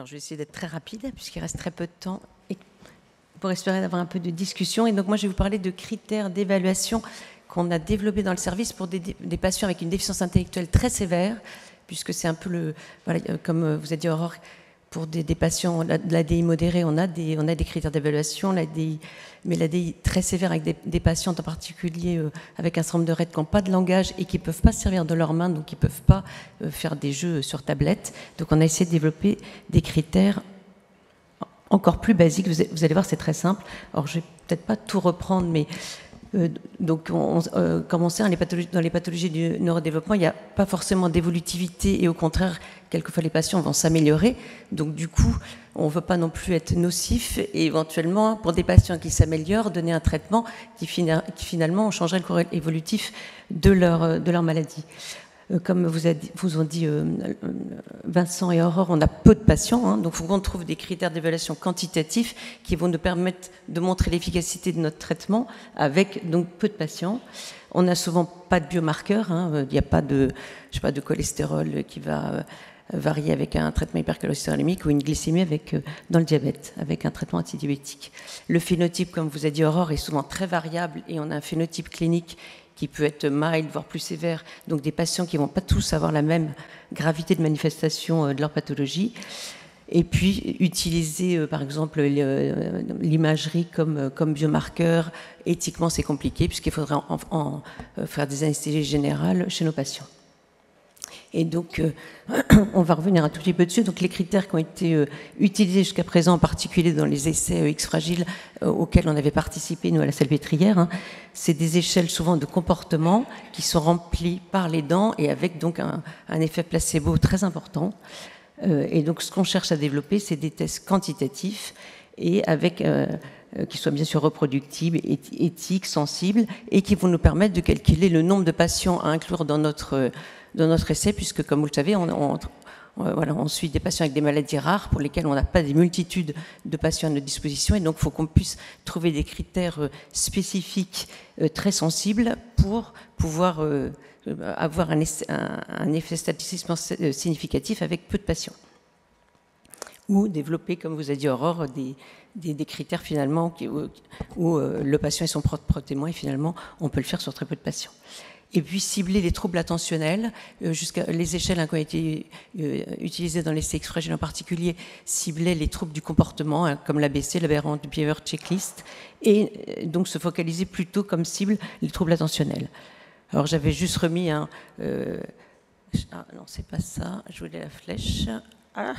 Alors, je vais essayer d'être très rapide, puisqu'il reste très peu de temps, et pour espérer d'avoir un peu de discussion. Et donc, moi, je vais vous parler de critères d'évaluation qu'on a développés dans le service pour des patients avec une déficience intellectuelle très sévère, puisque c'est un peu le... Voilà, comme vous a dit Aurore, pour des patients de l'ADI modéré, on a des critères d'évaluation, mais l'ADI très sévère avec des patients en particulier avec un syndrome de Rett qui n'ont pas de langage et qui ne peuvent pas se servir de leurs mains, donc qui ne peuvent pas faire des jeux sur tablette. Donc on a essayé de développer des critères encore plus basiques. Vous allez voir, c'est très simple. Alors je ne vais peut-être pas tout reprendre, mais... donc, comme on sait, dans les pathologies du neurodéveloppement, il n'y a pas forcément d'évolutivité et au contraire, quelquefois les patients vont s'améliorer. Donc, du coup, on ne veut pas non plus être nocif et éventuellement, pour des patients qui s'améliorent, donner un traitement qui finalement changerait le cours évolutif de leur maladie. Comme vous ont dit Vincent et Aurore, on a peu de patients, donc il faut qu'on trouve des critères d'évaluation quantitatifs qui vont nous permettre de montrer l'efficacité de notre traitement avec donc peu de patients. On n'a souvent pas de biomarqueurs, il n'y a pas de cholestérol qui va varier avec un traitement hypercholestérolémique ou une glycémie dans le diabète, avec un traitement antidiabétique. Le phénotype, comme vous a dit Aurore, est souvent très variable et on a un phénotype clinique qui peut être mild, voire plus sévère, donc des patients qui ne vont pas tous avoir la même gravité de manifestation de leur pathologie. Et puis, utiliser, par exemple, l'imagerie comme biomarqueur, éthiquement, c'est compliqué, puisqu'il faudrait faire des anesthésies générales chez nos patients. Et donc, on va revenir un tout petit peu dessus. Donc, les critères qui ont été utilisés jusqu'à présent, en particulier dans les essais X-Fragile auxquels on avait participé, nous, à la Salpêtrière, c'est des échelles souvent de comportement qui sont remplies par les dents et avec donc un effet placebo très important. Et donc, ce qu'on cherche à développer, c'est des tests quantitatifs et avec... qui soient bien sûr reproductibles, éthiques, sensibles, et qui vont nous permettre de calculer le nombre de patients à inclure dans notre essai, puisque, comme vous le savez, on suit des patients avec des maladies rares pour lesquelles on n'a pas des multitudes de patients à notre disposition, et donc il faut qu'on puisse trouver des critères spécifiques très sensibles pour pouvoir avoir un effet statistiquement significatif avec peu de patients. Ou développer, comme vous a dit Aurore, des critères finalement où le patient est son propre témoin et finalement on peut le faire sur très peu de patients. Et puis cibler les troubles attentionnels, jusqu'à les échelles qui ont été utilisées dans les X-Fragile en particulier, ciblaient les troubles du comportement, comme l'ABC, l'Aberrant Behavior Checklist, et donc se focaliser plutôt comme cible les troubles attentionnels. Alors j'avais juste remis un... ah non, c'est pas ça, je voulais la flèche. Ah,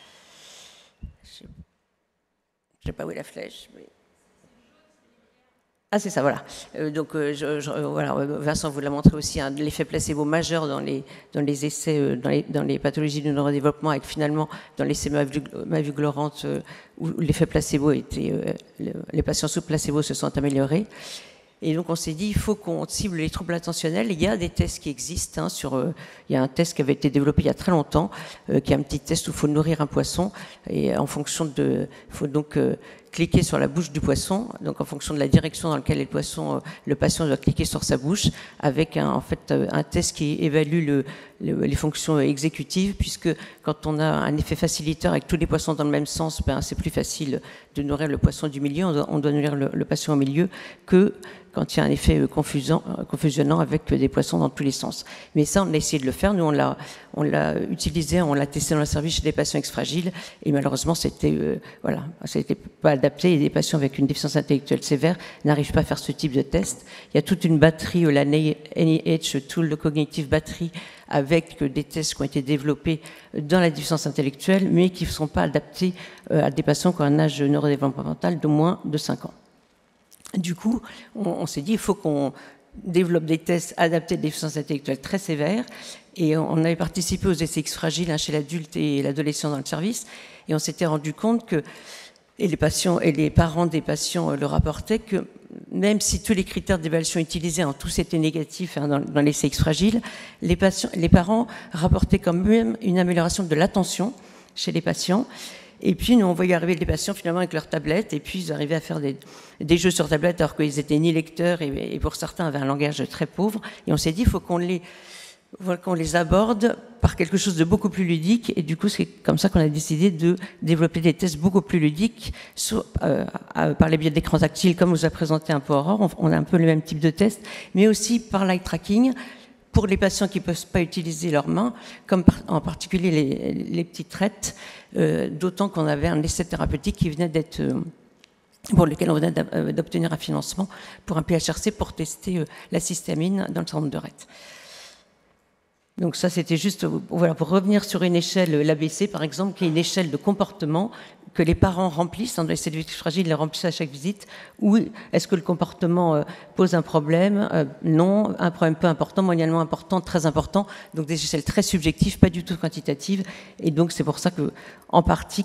je ne sais pas où est la flèche, mais... Ah, c'est ça, voilà. Donc, voilà, Vincent vous l'a montré aussi, l'effet placebo majeur dans les essais, dans les pathologies du neurodéveloppement, avec finalement, dans l'essai Mavuglorantes, où l'effet placebo était... les patients sous placebo se sont améliorés. Et donc, on s'est dit, il faut qu'on cible les troubles attentionnels. Il y a des tests qui existent. Il y a un test qui avait été développé il y a très longtemps, qui est un petit test où il faut nourrir un poisson. Et en fonction de... Il faut donc cliquer sur la bouche du poisson. Donc, en fonction de la direction dans laquelle le patient doit cliquer sur sa bouche, avec un test qui évalue les fonctions exécutives, puisque quand on a un effet facilitateur avec tous les poissons dans le même sens, c'est plus facile de nourrir le poisson du milieu. On doit nourrir le patient au milieu que quand il y a un effet confusionnant avec des poissons dans tous les sens. Mais ça, on a essayé de le faire. Nous, on l'a utilisé, on l'a testé dans le service chez des patients X-Fragiles, et malheureusement, c'était pas adapté, et des patients avec une déficience intellectuelle sévère n'arrivent pas à faire ce type de test. Il y a toute une batterie, la NIH Tool Cognitive Battery, avec des tests qui ont été développés dans la déficience intellectuelle, mais qui ne sont pas adaptés à des patients qui ont un âge neurodéveloppemental de moins de 5 ans. Du coup, on s'est dit, il faut qu'on développe des tests adaptés à des déficiences intellectuelles très sévères. Et on avait participé aux essais X-Fragile chez l'adulte et l'adolescent dans le service. Et on s'était rendu compte que, et les parents des patients le rapportaient, que même si tous les critères d'évaluation utilisés ont tous été négatifs dans l'essai X-Fragile, les parents rapportaient quand même une amélioration de l'attention chez les patients. Et puis, nous, on voyait arriver des patients, finalement, avec leur tablette, et puis ils arrivaient à faire des jeux sur tablette, alors qu'ils étaient ni lecteurs, et pour certains, avaient un langage très pauvre. Et on s'est dit, il faut qu'on les voilà qu'on les aborde par quelque chose de beaucoup plus ludique, et du coup c'est comme ça qu'on a décidé de développer des tests beaucoup plus ludiques par les biais d'écrans tactiles, comme vous a présenté un peu Aurore. On a un peu le même type de test, mais aussi par l'eye tracking pour les patients qui ne peuvent pas utiliser leurs mains, comme en particulier les petites traites, d'autant qu'on avait un essai thérapeutique qui venait d'être pour lequel on venait d'obtenir un financement pour un PHRC pour tester la cystamine dans le syndrome de Rett. Donc ça, c'était juste voilà, pour revenir sur une échelle, l'ABC par exemple, qui est une échelle de comportement que les parents remplissent, dans les cellules fragiles, ils les remplissent à chaque visite. Ou est-ce que le comportement pose un problème? Non, un problème peu important, moyennement important, très important. Donc des échelles très subjectives, pas du tout quantitatives. Et donc c'est pour ça que, en partie,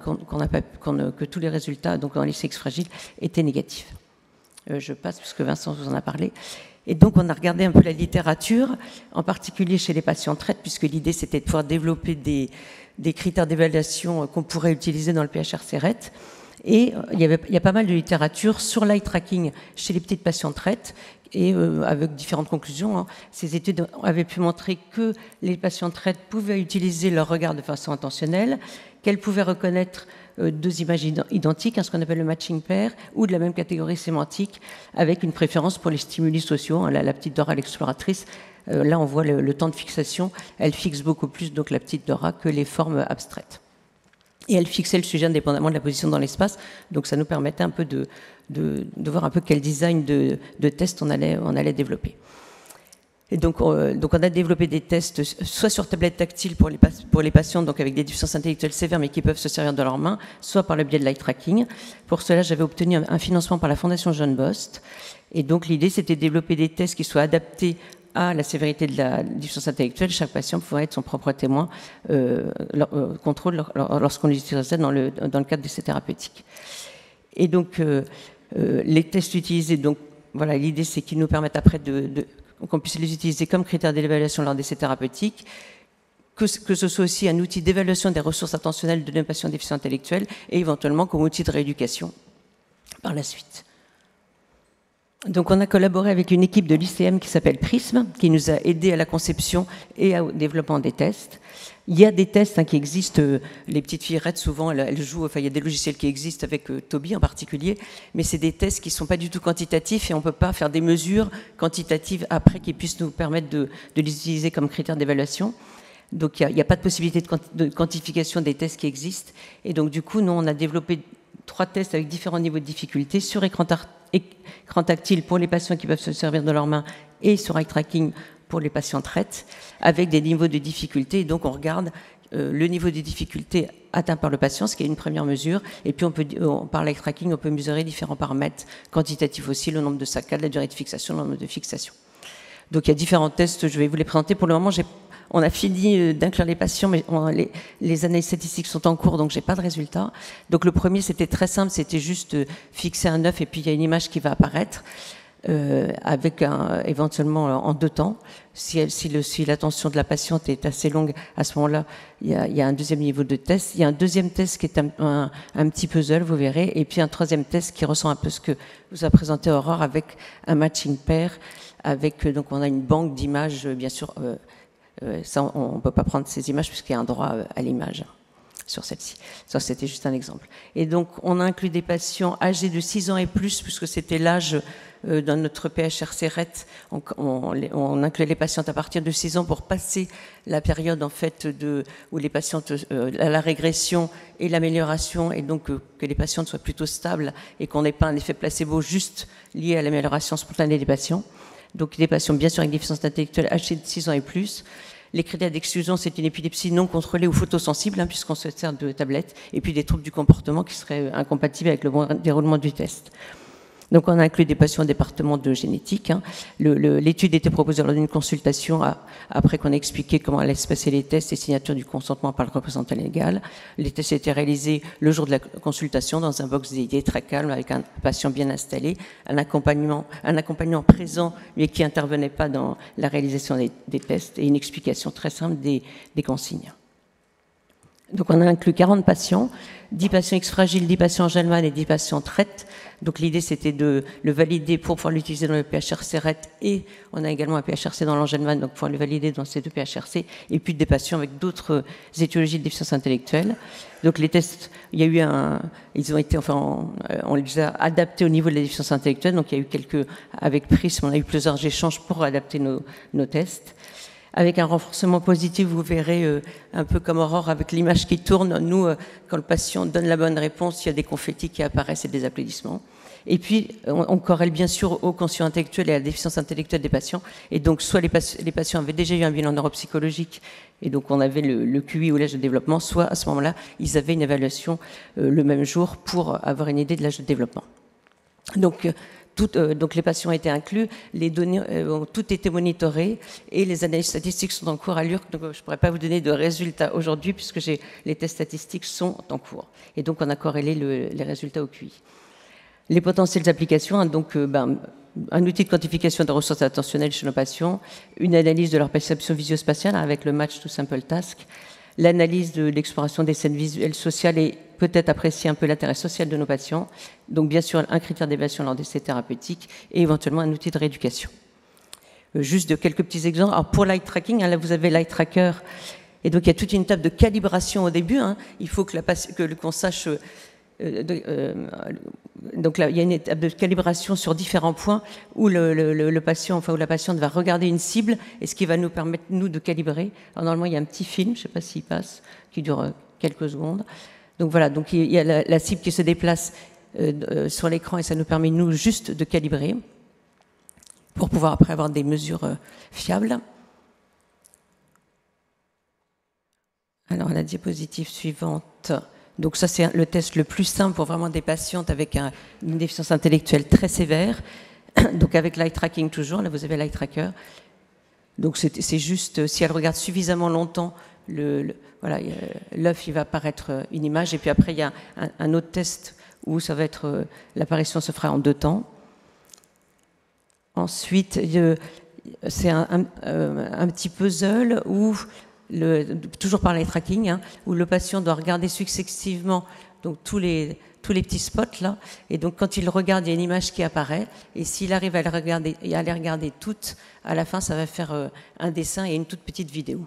que tous les résultats donc dans les cellules fragiles étaient négatifs. Je passe puisque Vincent vous en a parlé. Et donc, on a regardé un peu la littérature, en particulier chez les patients traites, puisque l'idée, c'était de pouvoir développer des critères d'évaluation qu'on pourrait utiliser dans le PHRC-RET. Et il y a pas mal de littérature sur l'eye tracking chez les petites patients traites, et avec différentes conclusions. Hein. Ces études avaient pu montrer que les patients traites pouvaient utiliser leur regard de façon intentionnelle, qu'elles pouvaient reconnaître deux images identiques, hein, ce qu'on appelle le matching pair, ou de la même catégorie sémantique, avec une préférence pour les stimuli sociaux. Hein, la petite Dora, l'exploratrice, là on voit le temps de fixation, elle fixe beaucoup plus, donc la petite Dora, que les formes abstraites. Et elle fixait le sujet indépendamment de la position dans l'espace, donc ça nous permettait un peu de voir un peu quel design de test on allait développer. Et donc on a développé des tests soit sur tablette tactile pour les patients donc avec des déficiences intellectuelles sévères mais qui peuvent se servir de leurs mains, soit par le biais de l'eye tracking. Pour cela, j'avais obtenu un financement par la Fondation John Bost. Et donc l'idée, c'était de développer des tests qui soient adaptés à la sévérité de la déficience intellectuelle, chaque patient pouvant être son propre témoin, contrôle lorsqu'on les utilisait dans le cadre de ces thérapeutiques. Et donc les tests utilisés, donc voilà, l'idée c'est qu'ils nous permettent après qu'on puisse les utiliser comme critères d'évaluation lors d'essais thérapeutiques, que ce soit aussi un outil d'évaluation des ressources attentionnelles de nos patients déficients intellectuels et éventuellement comme outil de rééducation par la suite. Donc on a collaboré avec une équipe de l'ICM qui s'appelle Prism, qui nous a aidés à la conception et au développement des tests. Il y a des tests qui existent, les petites filles Rett souvent elles jouent, enfin il y a des logiciels qui existent avec Toby en particulier, mais c'est des tests qui ne sont pas du tout quantitatifs et on ne peut pas faire des mesures quantitatives après qui puissent nous permettre de les utiliser comme critères d'évaluation. Donc il n'y a pas de possibilité de quantification des tests qui existent. Et donc du coup, nous on a développé 3 tests avec différents niveaux de difficulté sur écran tactile pour les patients qui peuvent se servir de leurs mains et sur eye tracking pour les patients traites, avec des niveaux de difficulté. Et donc, on regarde le niveau de difficulté atteint par le patient, ce qui est une première mesure. Et puis, par l'eye tracking, on peut mesurer différents paramètres quantitatifs aussi, le nombre de saccades, la durée de fixation, le nombre de fixations. Donc, il y a différents tests, je vais vous les présenter. Pour le moment, on a fini d'inclure les patients, mais les analyses statistiques sont en cours, donc j'ai pas de résultats. Donc le premier, c'était très simple, c'était juste fixer un œuf et puis il y a une image qui va apparaître, avec éventuellement en 2 temps. Si l'attention de la patiente est assez longue, à ce moment-là, il y a un deuxième niveau de test. Il y a un deuxième test qui est un petit puzzle, vous verrez, et puis un troisième test qui ressemble un peu à ce que vous a présenté Aurore, avec un matching pair, donc on a une banque d'images, bien sûr. Ça, on ne peut pas prendre ces images puisqu'il y a un droit à l'image sur celle-ci. Ça, c'était juste un exemple. Et donc, on a inclus des patients âgés de 6 ans et plus, puisque c'était l'âge dans notre PHRC-RET. On inclut les patientes à partir de 6 ans pour passer la période, en fait, où les patientes, la régression et l'amélioration, et donc que les patientes soient plutôt stables et qu'on n'ait pas un effet placebo juste lié à l'amélioration spontanée des patients. Donc, des patients, bien sûr, avec déficience intellectuelle âgés de 6 ans et plus. Les critères d'exclusion, c'est une épilepsie non contrôlée ou photosensible, puisqu'on se sert de tablettes, et puis des troubles du comportement qui seraient incompatibles avec le bon déroulement du test. Donc, on a inclus des patients au département de génétique. L'étude était proposée lors d'une consultation après qu'on a expliqué comment allaient se passer les tests et signature du consentement par le représentant légal. Les tests étaient réalisés le jour de la consultation dans un box dédié très calme avec un patient bien installé, un accompagnant présent mais qui intervenait pas dans la réalisation des tests et une explication très simple des consignes. Donc on a inclus 40 patients, 10 patients X-fragiles, 10 patients Angelman et 10 patients TRET. Donc l'idée c'était de le valider pour pouvoir l'utiliser dans le PHRC RET, et on a également un PHRC dans l'Angelman, donc pour le valider dans ces deux PHRC, et puis des patients avec d'autres étiologies de déficience intellectuelle. Donc les tests, il y a eu ils ont été, enfin, on les a adaptés au niveau de la déficience intellectuelle, donc il y a eu avec Prism, on a eu plusieurs échanges pour adapter nos tests. Avec un renforcement positif, vous verrez un peu comme Aurore avec l'image qui tourne. Nous, quand le patient donne la bonne réponse, il y a des confettis qui apparaissent et des applaudissements. Et puis, on corrèle bien sûr au quotient intellectuel et à la déficience intellectuelle des patients. Et donc, soit les patients avaient déjà eu un bilan neuropsychologique, et donc on avait le QI ou l'âge de développement, soit à ce moment-là, ils avaient une évaluation le même jour pour avoir une idée de l'âge de développement. Donc les patients ont été inclus, les données ont toutes été monitorées et les analyses statistiques sont en cours à l'URC. Donc je ne pourrais pas vous donner de résultats aujourd'hui puisque les tests statistiques sont en cours. Et donc on a corrélé les résultats au QI. Les potentielles applications, hein, donc un outil de quantification des ressources attentionnelles chez nos patients, une analyse de leur perception visio-spatiale avec le match to sample task, l'analyse de l'exploration des scènes visuelles sociales et peut-être apprécier un peu l'intérêt social de nos patients. Donc bien sûr, un critère d'évaluation lors d'essais thérapeutiques et éventuellement un outil de rééducation. Juste de quelques petits exemples. Alors pour l'eye tracking, hein, là vous avez l'eye tracker. Et donc il y a toute une table de calibration au début. Hein. Il faut qu'on sache... donc là, il y a une étape de calibration sur différents points où le patient, enfin où la patiente va regarder une cible et ce qui va nous permettre, nous, de calibrer. Alors normalement, il y a un petit film, je ne sais pas s'il passe, qui dure quelques secondes. Donc voilà, donc il y a la cible qui se déplace sur l'écran et ça nous permet, nous, juste de calibrer pour pouvoir après avoir des mesures fiables. Alors la diapositive suivante. Donc ça, c'est le test le plus simple pour vraiment des patientes avec une déficience intellectuelle très sévère. Donc avec l'eye tracking toujours, là vous avez l'eye tracker. Donc c'est juste, si elle regarde suffisamment longtemps, voilà, l'œuf, il va apparaître une image. Et puis après, il y a un autre test où ça va être, l'apparition se fera en 2 temps. Ensuite, c'est un petit puzzle où... toujours par l'eye tracking, hein, où le patient doit regarder successivement donc, tous les petits spots là, et donc quand il regarde, il y a une image qui apparaît, et s'il arrive à les regarder toutes, à la fin ça va faire un dessin et une toute petite vidéo.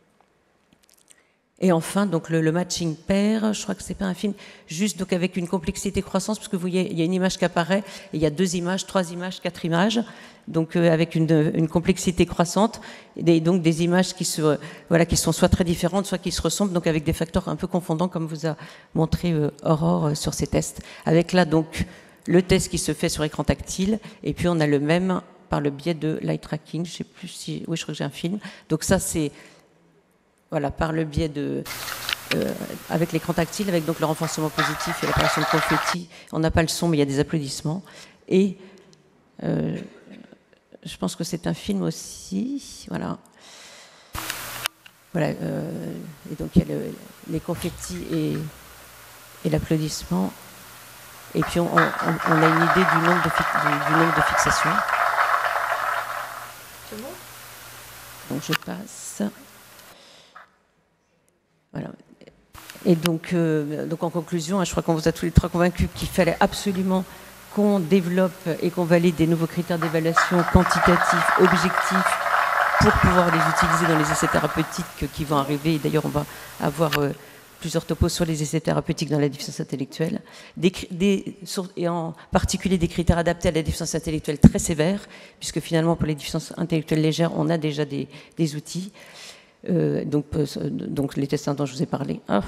Et enfin, donc le matching pair, je crois que c'est pas un film, juste donc avec une complexité croissante, parce que vous voyez, il y a une image qui apparaît, et il y a 2 images, 3 images, 4 images, donc avec une complexité croissante, et donc des images qui sont soit très différentes, soit qui se ressemblent, donc avec des facteurs un peu confondants, comme vous a montré Aurore sur ces tests. Avec là, donc, le test qui se fait sur écran tactile, et puis on a le même par le biais de l'eye tracking, je sais plus si... Oui, je crois que j'ai un film. Donc ça, c'est... Voilà, par le biais avec l'écran tactile, avec donc le renforcement positif et l'apparition de confettis. On n'a pas le son, mais il y a des applaudissements. Et je pense que c'est un film aussi. Voilà. Voilà. Et donc il y a les confettis et l'applaudissement. Et puis on a une idée du nombre de fixations. C'est bon ? Donc je passe. Voilà. Et donc en conclusion, je crois qu'on vous a tous les 3 convaincus qu'il fallait absolument qu'on développe et qu'on valide des nouveaux critères d'évaluation quantitatifs, objectifs, pour pouvoir les utiliser dans les essais thérapeutiques qui vont arriver. Et d'ailleurs, on va avoir plusieurs topos sur les essais thérapeutiques dans la déficience intellectuelle, et en particulier des critères adaptés à la déficience intellectuelle très sévère, puisque finalement, pour les déficiences intellectuelles légères, on a déjà des outils. Donc les tests dont je vous ai parlé. Ah.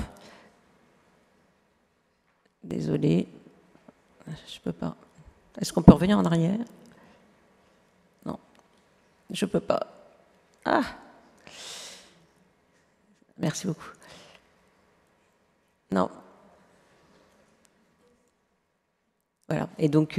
Désolée, je peux pas. Est-ce qu'on peut revenir en arrière? Non, je peux pas. Ah, merci beaucoup. Non. Voilà. Et donc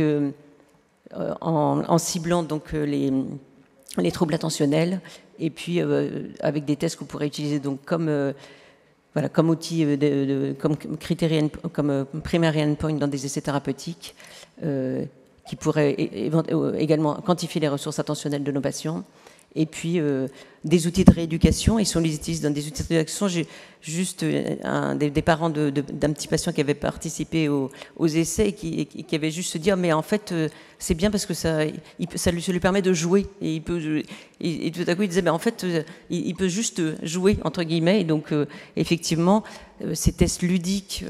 en ciblant donc les troubles attentionnels, et puis avec des tests qu'on pourrait utiliser donc comme outil, comme criterion, comme primary endpoint dans des essais thérapeutiques, qui pourraient également quantifier les ressources attentionnelles de nos patients, et puis des outils de rééducation. Et si on les utilise dans des outils de rééducation, j'ai juste des parents d'un petit patient qui avait participé aux essais et qui avait juste se dire, mais en fait, c'est bien parce que ça lui permet de jouer. Et, et tout à coup, il disait, mais en fait, il peut juste jouer, entre guillemets. Et donc, effectivement, ces tests ludiques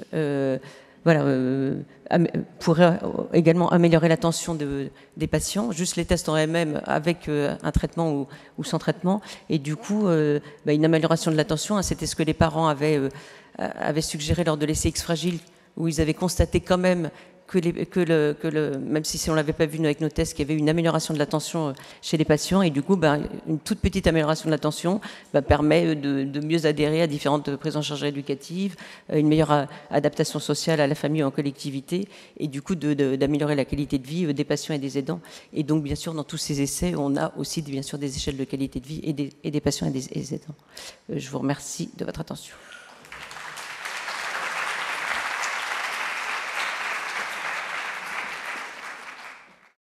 pourraient également améliorer l'attention des patients, juste les tests en eux-mêmes avec un traitement ou sans traitement. Et du coup, une amélioration de l'attention, hein, c'était ce que les parents avaient suggéré lors de l'essai X-Fragile, où ils avaient constaté quand même même si on ne l'avait pas vu avec nos tests, qu'il y avait une amélioration de l'attention chez les patients. Et du coup, une toute petite amélioration de l'attention permet de mieux adhérer à différentes prises en charge éducatives, une meilleure adaptation sociale à la famille ou en collectivité, et du coup d'améliorer la qualité de vie des patients et des aidants. Et donc, bien sûr, dans tous ces essais, on a aussi bien sûr des échelles de qualité de vie et des patients et des aidants. Je vous remercie de votre attention.